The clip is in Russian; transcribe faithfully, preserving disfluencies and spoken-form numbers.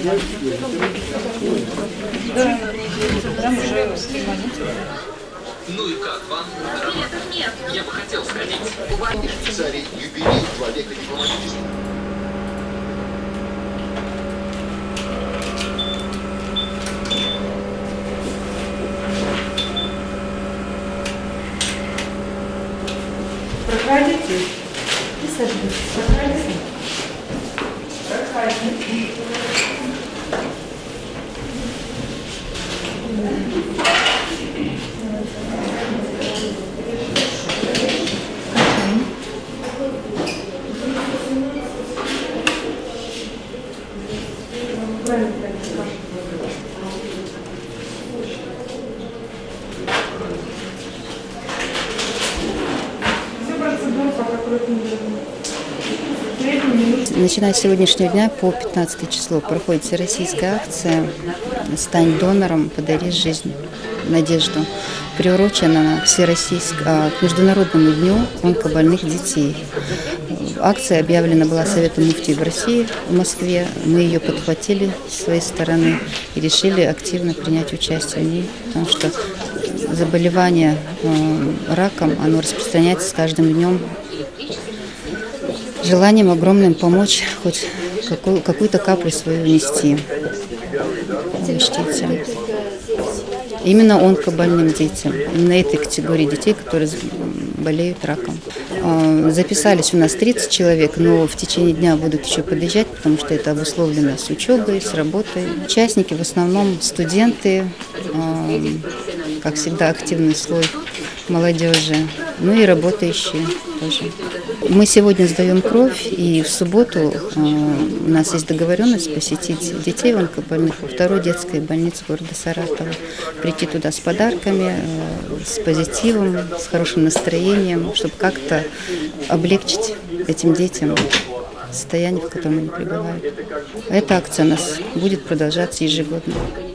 Да, прям уже стремание. Ну и как вам? Нет, нет. Я бы хотел сходить. Швейцарии юбилей два века дипломатического. Проходите. И садитесь. Проходите. Проходите. Начиная с сегодняшнего дня по пятнадцатое число проходит всероссийская акция «Стань донором, подари жизнь, надежду», приурочена к, всероссийскому, к Международному дню онкобольных детей. Акция объявлена была Советом муфтиев в России, в Москве. Мы ее подхватили с своей стороны и решили активно принять участие в ней, потому что заболевание э, раком, оно распространяется с каждым днем. Желанием огромным помочь, хоть какую, какую-то каплю свою внести. Учтите. Именно онкобольным детям, именно этой категории детей, которые болеют раком. Записались у нас тридцать человек, но в течение дня будут еще подъезжать, потому что это обусловлено с учебой, с работой. Участники в основном студенты, как всегда активный слой молодежи, ну и работающие тоже. Мы сегодня сдаем кровь, и в субботу у нас есть договоренность посетить детей онкобольных во второй детской больнице города Саратова, прийти туда с подарками, с позитивом, с хорошим настроением, чтобы как-то облегчить этим детям состояние, в котором они пребывают. Эта акция у нас будет продолжаться ежегодно.